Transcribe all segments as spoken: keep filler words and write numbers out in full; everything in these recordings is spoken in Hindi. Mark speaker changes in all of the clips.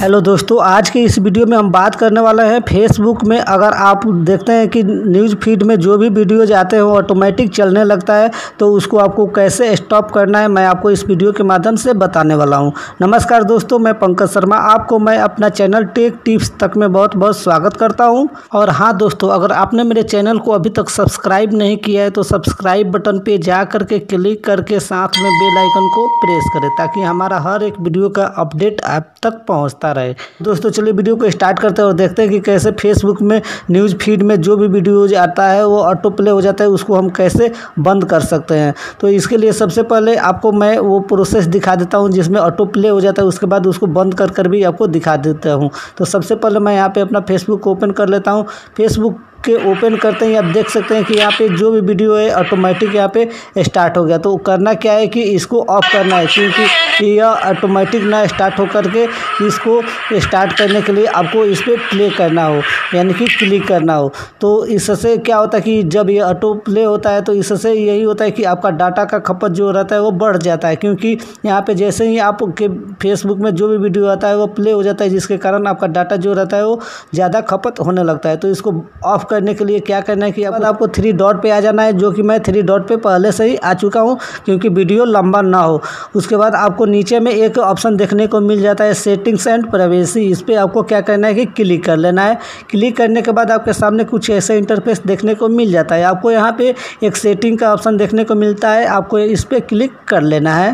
Speaker 1: हेलो दोस्तों, आज के इस वीडियो में हम बात करने वाले हैं फेसबुक में अगर आप देखते हैं कि न्यूज़ फीड में जो भी वीडियो जाते हैं वो ऑटोमेटिक चलने लगता है तो उसको आपको कैसे स्टॉप करना है मैं आपको इस वीडियो के माध्यम से बताने वाला हूं। नमस्कार दोस्तों, मैं पंकज शर्मा, आपको मैं अपना चैनल टेक टिप्स तक में बहुत बहुत स्वागत करता हूं। और हाँ दोस्तों, अगर आपने मेरे चैनल को अभी तक सब्सक्राइब नहीं किया है तो सब्सक्राइब बटन पर जा करके क्लिक करके साथ में बेल आइकन को प्रेस करें ताकि हमारा हर एक वीडियो का अपडेट आप तक पहुँचता रहे। दोस्तों चलिए वीडियो को स्टार्ट करते हैं और देखते हैं कि कैसे फेसबुक में न्यूज़ फीड में जो भी वीडियोज आता है वो ऑटो प्ले हो जाता है, उसको हम कैसे बंद कर सकते हैं। तो इसके लिए सबसे पहले आपको मैं वो प्रोसेस दिखा देता हूं जिसमें ऑटो प्ले हो जाता है, उसके बाद उसको बंद कर कर भी आपको दिखा देता हूं। तो सबसे पहले मैं यहाँ पे अपना फेसबुक ओपन कर लेता हूँ। फेसबुक के ओपन करते ही आप देख सकते हैं कि यहाँ पे जो भी वीडियो है ऑटोमेटिक यहाँ पे स्टार्ट हो गया। तो करना क्या है कि इसको ऑफ करना है, क्योंकि यह ऑटोमेटिक ना स्टार्ट हो करके इसको स्टार्ट करने के लिए आपको इस पर प्ले करना हो, यानी कि क्लिक करना हो। तो इससे क्या होता है कि जब ये ऑटो प्ले होता है तो इससे यही होता है कि आपका डाटा का खपत जो रहता है वो बढ़ जाता है, क्योंकि यहाँ पे जैसे ही आपके फेसबुक में जो भी वीडियो आता है वो प्ले हो जाता है, जिसके कारण आपका डाटा जो रहता है वो ज़्यादा खपत होने लगता है। तो इसको ऑफ करने के लिए क्या करना है कि अब आपको थ्री डॉट पे आ जाना है, जो कि मैं थ्री डॉट पे पहले से ही आ चुका हूं क्योंकि वीडियो लंबा ना हो। उसके बाद आपको नीचे में एक ऑप्शन देखने को मिल जाता है सेटिंग्स एंड प्राइवेसी। इस पर आपको क्या करना है कि क्लिक कर लेना है। क्लिक करने के बाद आपके सामने कुछ ऐसा इंटरफेस देखने को मिल जाता है। आपको यहाँ पे एक सेटिंग का ऑप्शन देखने को मिलता है, आपको इस पर क्लिक कर लेना है।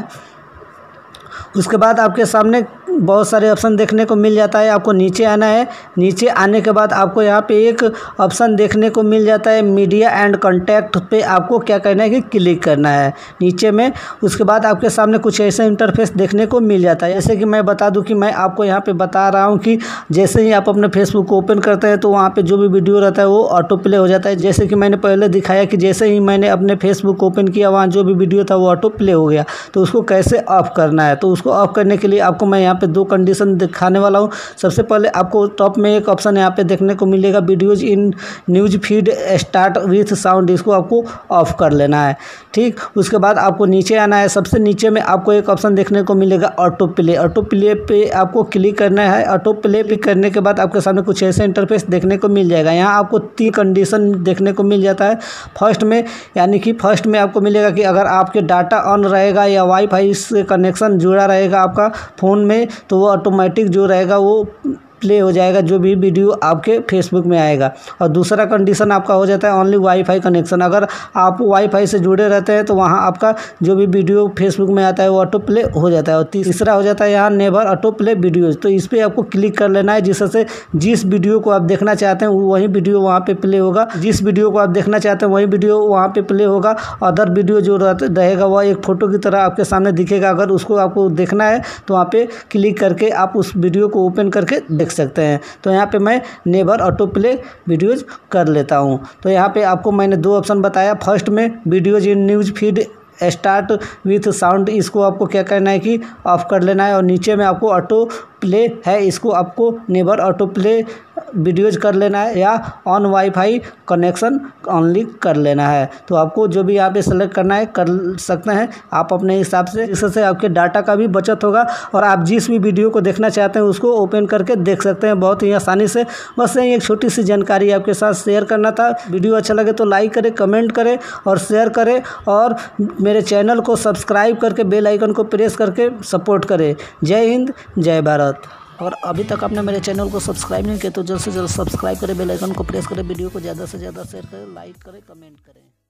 Speaker 1: उसके बाद आपके सामने बहुत सारे ऑप्शन देखने को मिल जाता है, आपको नीचे आना है। नीचे आने के बाद आपको यहाँ पे एक ऑप्शन देखने को मिल जाता है मीडिया एंड कॉन्टैक्ट पे आपको क्या करना है कि क्लिक करना है नीचे में। उसके बाद आपके सामने कुछ ऐसा इंटरफेस देखने को मिल जाता है। जैसे कि मैं बता दूं कि मैं आपको यहाँ पे बता रहा हूँ कि जैसे ही आप अपने फेसबुक को ओपन करते हैं तो वहाँ पर जो भी वीडियो रहता है वो ऑटो प्ले हो जाता है। जैसे कि मैंने पहले दिखाया कि जैसे ही मैंने अपने फेसबुक ओपन किया वहाँ जो भी वीडियो था वो ऑटो प्ले हो गया। तो उसको कैसे ऑफ करना है, तो उसको ऑफ करने के लिए आपको मैं यहाँ पे दो कंडीशन दिखाने वाला हूँ। सबसे पहले आपको टॉप में एक ऑप्शन यहाँ पे देखने को मिलेगा videos in news feed start with sound, इसको आपको ऑफ कर लेना है। ठीक, उसके बाद आपको नीचे आना है। सबसे नीचे में आपको एक ऑप्शन देखने को मिलेगा ऑटो प्ले। ऑटो प्ले पे आपको क्लिक करना है। ऑटो प्ले पे करने के बाद आपके सामने कुछ ऐसे इंटरफेस देखने को मिल जाएगा। यहाँ आपको तीन कंडीशन देखने को मिल जाता है। फर्स्ट में यानी कि फर्स्ट में आपको मिलेगा कि अगर आपके डाटा ऑन रहेगा या वाईफाई से कनेक्शन जुड़ा रहेगा आपका फ़ोन में तो वो ऑटोमेटिक जो रहेगा वो प्ले हो जाएगा जो भी वीडियो आपके फेसबुक में आएगा। और दूसरा कंडीशन आपका हो जाता है ओनली वाईफाई कनेक्शन। अगर आप वाईफाई से जुड़े रहते हैं तो वहाँ आपका जो भी वीडियो फेसबुक में आता है वो ऑटो प्ले हो जाता है। और तीसरा हो जाता है यहाँ नेवर ऑटो प्ले वीडियोज़। तो इस पर आपको क्लिक कर लेना है, जिससे जिस वीडियो को आप देखना चाहते हैं वही वीडियो वहाँ पर प्ले होगा। जिस वीडियो को आप देखना चाहते हैं वही वीडियो वहाँ पर प्ले होगा। अदर वीडियो जो रहेगा वह एक फ़ोटो की तरह आपके सामने दिखेगा। अगर उसको आपको देखना है तो वहाँ पर क्लिक करके आप उस वीडियो को ओपन करके देख सकते हैं। तो यहाँ पे मैं नेवर ऑटो प्ले वीडियोज कर लेता हूँ। तो यहाँ पे आपको मैंने दो ऑप्शन बताया। फर्स्ट में videos in news feed start with sound, इसको आपको क्या करना है कि ऑफ कर लेना है। और नीचे में आपको ऑटो प्ले है, इसको आपको नेवर ऑटो प्ले वीडियोज कर लेना है या ऑन वाईफाई कनेक्शन ऑनली कर लेना है। तो आपको जो भी यहाँ पे सेलेक्ट करना है कर सकते हैं आप अपने हिसाब से, इससे आपके डाटा का भी बचत होगा और आप जिस भी वीडियो को देखना चाहते हैं उसको ओपन करके देख सकते हैं बहुत ही आसानी से। बस यही एक छोटी सी जानकारी आपके साथ शेयर करना था। वीडियो अच्छा लगे तो लाइक करें, कमेंट करें और शेयर करें और मेरे चैनल को सब्सक्राइब करके बेल आइकन को प्रेस करके सपोर्ट करें। जय हिंद, जय भारत। और अभी तक आपने मेरे चैनल को सब्सक्राइब नहीं किया तो जल्द से जल्द सब्सक्राइब करें, बेल आइकन को प्रेस करें, वीडियो को ज़्यादा से ज़्यादा शेयर करें, लाइक करें, कमेंट करें।